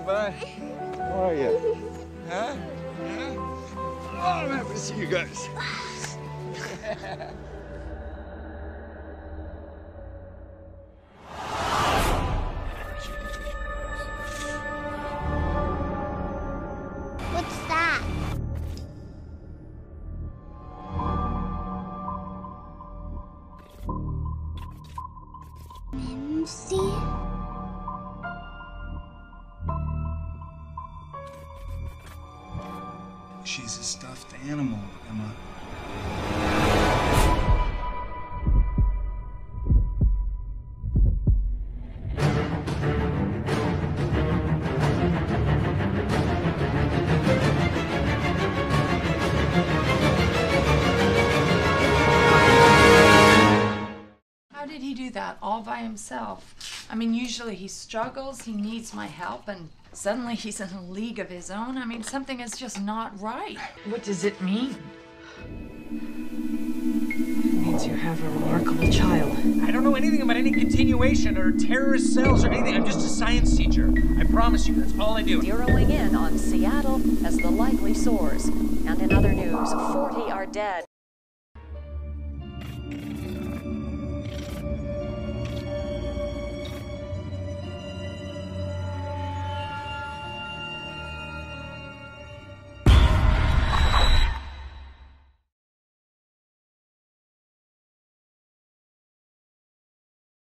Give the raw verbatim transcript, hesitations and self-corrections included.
bud. How are you? Huh? Yeah? Oh, I'm happy to see you guys. What's that? Mimsy? She's a stuffed animal, Emma. How did he do that all by himself? I mean, usually he struggles, he needs my help, and suddenly he's in a league of his own. I mean, something is just not right. What does it mean? It means you have a remarkable child. I don't know anything about any continuation or terrorist cells or anything. I'm just a science teacher. I promise you, that's all I do. Zeroing in on Seattle as the likely source. And in other news, forty are dead.